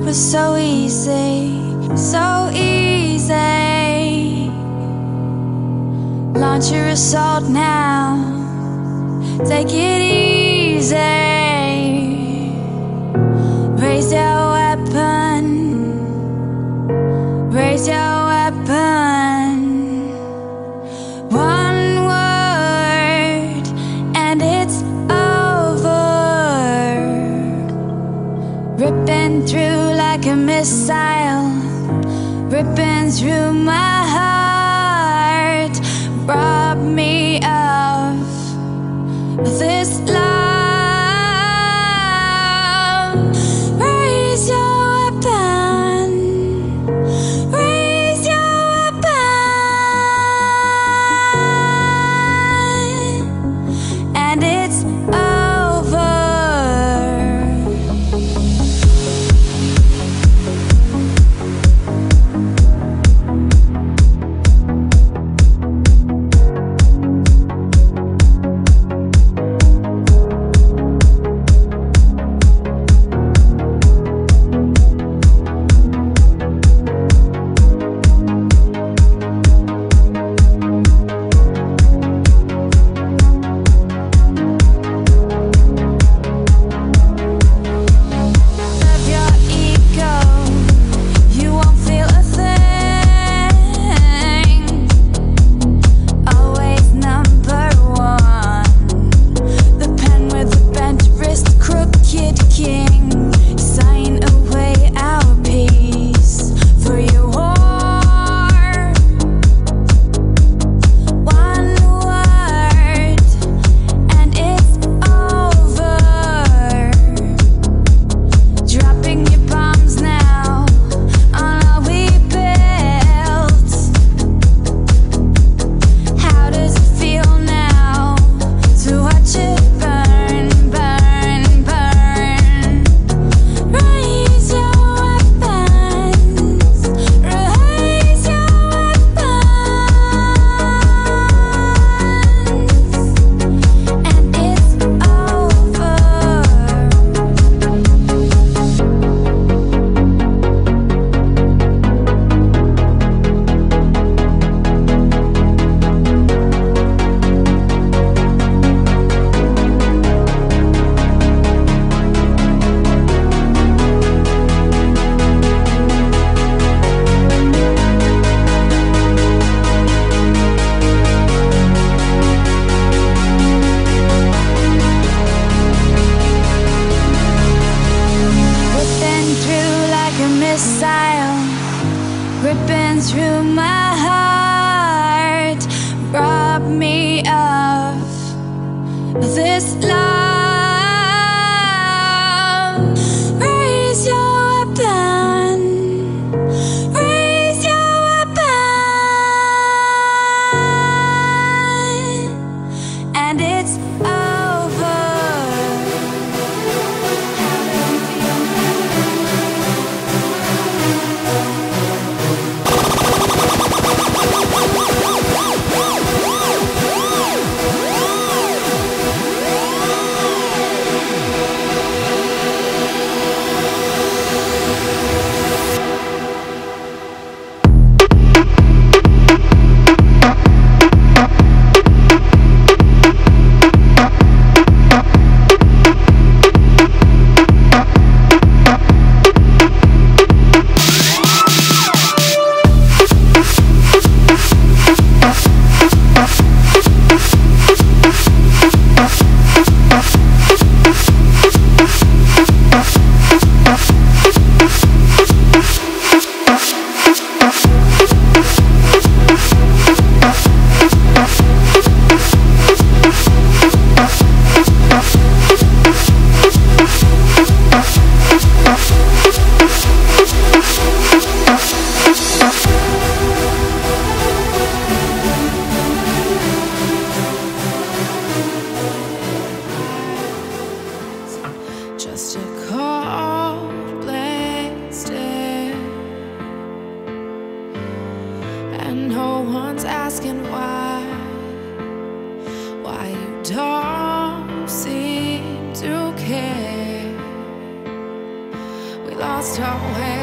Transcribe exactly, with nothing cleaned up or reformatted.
was so easy, so easy. Launch your assault now, take it easy. Raise your weapon, raise your weapon. One word and it's over. Ripping through like a missile, ripping through my heart. Rob me of this love. Raise your weapon, raise your weapon, and it's over. Ripping through my heart, rob me of this love. Raise your weapon, raise your weapon, and it's over. Just a cold blank stare, and no one's asking why. Why you don't seem to care. We lost lost our way.